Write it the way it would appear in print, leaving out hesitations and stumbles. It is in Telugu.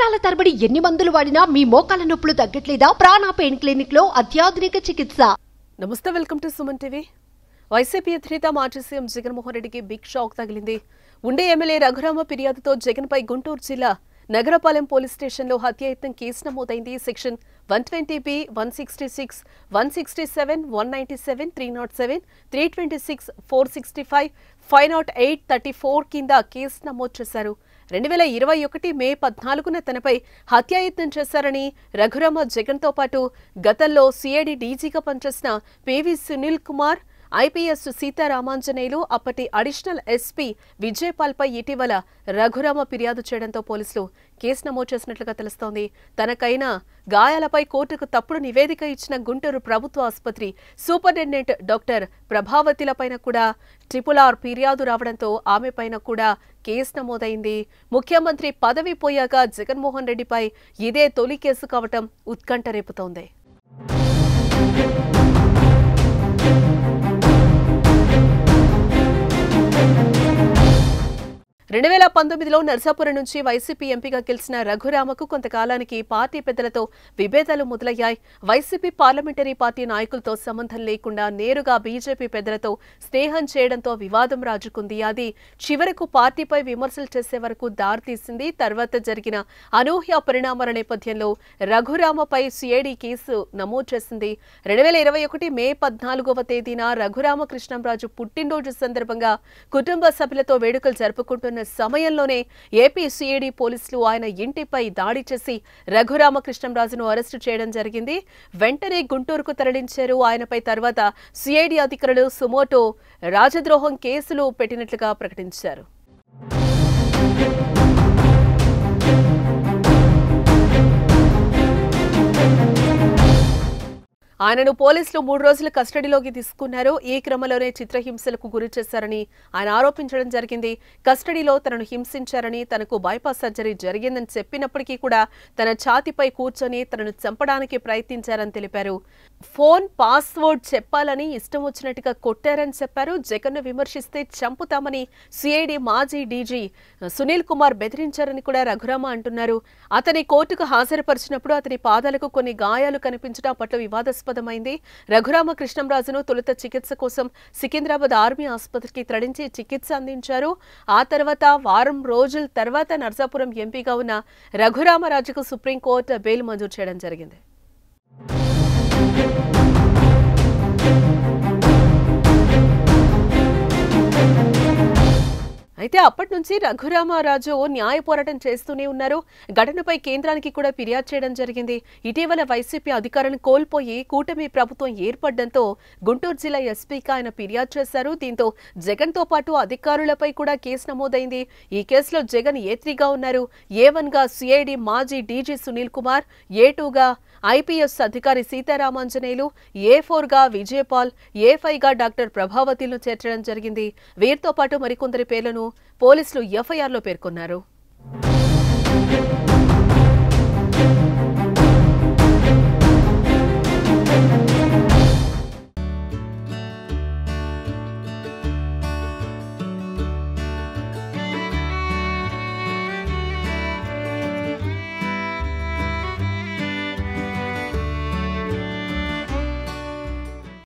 సంవత్సరాల తరబడి ఎన్ని మందులు వాడినా మీ మోకాల నొప్పులు తగ్గట్లేదా? ప్రాణ పెయిన్ క్లినిక్ లో అత్యాధునిక చికిత్స. నమస్తే, welcome to Suman TV. YCP అధినేత మాజీ సీఎం జగన్మోహన్ రెడ్డికి బిగ్ షాక్ తగిలింది. ఉండే ఎమ్మెల్యే రఘురామ ఫిర్యాదుతో జగన్పై గుంటూరు జిల్లా నగరపాలెం పోలీస్ స్టేషన్లో హత్యాయత్నం కేసు నమోదైంది. సెక్షన్ 120B, 166, 167, 197, 307, 326, 465, 508, 34 కింద కేసు నమోదు చేశారు. 2021 మే 14న తనపై హత్యాయత్నం చేశారని రఘురామ జగన్తో పాటు గతంలో సిఐడి డీజీగా పనిచేసిన పివి సునీల్ కుమార్, ఐపీఎస్ సీతారామాంజనేయులు, అప్పటి అడిషనల్ ఎస్పీ విజయపాల్పై ఇటీవల రఘురామ ఫిర్యాదు చేయడంతో పోలీసులు కేసు నమోదు చేసినట్లుగా తెలుస్తోంది. తనకైన గాయాలపై కోర్టుకు తప్పుడు నివేదిక ఇచ్చిన గుంటూరు ప్రభుత్వ ఆసుపత్రి సూపరింటెండెంట్ డాక్టర్ ప్రభావతిలపైన కూడా RRR ఫిర్యాదు రావడంతో ఆమెపైన కూడా కేసు నమోదైంది. ముఖ్యమంత్రి పదవి పోయాక జగన్మోహన్ రెడ్డిపై ఇదే తొలి కేసు కావటం ఉత్కంఠ రేపుతోంది. 2019లో నర్సాపురం నుంచి వైసీపీ ఎంపీగా గెలిచిన రఘురామకు కొంతకాలానికి పార్టీ పెద్దలతో విభేదాలు మొదలయ్యాయి. వైసీపీ పార్లమెంటరీ పార్టీ నాయకులతో సంబంధం లేకుండా నేరుగా బీజేపీ పెద్దలతో స్నేహం చేయడంతో వివాదం రాజుకుంది. అది చివరకు పార్టీపై విమర్శలు చేసే వరకు దారితీసింది. తర్వాత జరిగిన అనూహ్య పరిణామాల నేపథ్యంలో రఘురామపై సిఐడి కేసు నమోదు చేసింది. 2021 మే 14వ తేదీన రఘురామకృష్ణంరాజు పుట్టినరోజు సందర్భంగా కుటుంబ సభ్యులతో వేడుకలు జరుపుకుంటున్న సమయంలోనే ఏపీ సిఐడి పోలీసులు ఆయన ఇంటిపై దాడి చేసి రఘురామకృష్ణంరాజును అరెస్టు చేయడం జరిగింది. వెంటనే గుంటూరుకు తరలించారు. ఆయనపై తర్వాత సిఐడి అధికారులు సుమోటో రాజద్రోహం కేసులు పెట్టినట్లుగా ప్రకటించారు. ఆయనను పోలీసులు 3 రోజుల కస్టడీలోకి తీసుకున్నారు. ఈ క్రమంలోనే చిత్రహింసలకు గురి చేశారని ఆయన ఆరోపించడం జరిగింది. కస్టడీలో తనను హింసించారని, తనకు బైపాస్ సర్జరీ జరిగిందని చెప్పినప్పటికీ కూడా తన ఛాతీపై కూర్చొని తనను చంపడానికి ప్రయత్నించారని తెలిపారు. ఫోన్ పాస్వర్డ్ చెప్పాలని ఇష్టం వచ్చినట్టుగా కొట్టారని చెప్పారు. జగన్ను విమర్శిస్తే చంపుతామని సిఐడి మాజీ డీజీ సునీల్ కుమార్ బెదిరించారని కూడా రఘురామ అంటున్నారు. అతని కోర్టుకు హాజరుపరిచినప్పుడు అతని పాదాలకు కొన్ని గాయాలు కనిపించడం పట్ల వివాదాస్పదమైంది. రఘురామకృష్ణంరాజును తొలుత చికిత్స కోసం సికింద్రాబాద్ ఆర్మీ ఆసుపత్రికి తరలించి చికిత్స అందించారు. ఆ తర్వాత వారం రోజుల తర్వాత నర్సాపురం ఎంపీగా ఉన్న రఘురామరాజుకు సుప్రీంకోర్టు బెయిల్ మంజూరు చేయడం జరిగింది. అయితే అప్పటి నుంచి రఘురామరాజు న్యాయ పోరాటం చేస్తూనే ఉన్నారు. ఘటనపై కేంద్రానికి కూడా ఫిర్యాదు చేయడం జరిగింది. ఇటీవల వైసీపీ అధికారాన్ని కోల్పోయి కూటమి ప్రభుత్వం ఏర్పడడంతో గుంటూరు జిల్లా ఎస్పీకి ఆయన ఫిర్యాదు చేశారు. దీంతో జగన్తో పాటు అధికారులపై కూడా కేసు నమోదైంది. ఈ కేసులో జగన్ A3గా ఉన్నారు. A1గా సిఐడి మాజీ డీజీ సునీల్ కుమార్, A2గా ఐపీఎస్ అధికారి సీతారామాంజనేయులు, A4గా విజయపాల్, A5గా డాక్టర్ ప్రభావతిలను చేర్చడం జరిగింది. వీరితో పాటు మరికొందరి పేర్లను పోలీసులు ఎఫ్ఐఆర్లో పేర్కొన్నారు.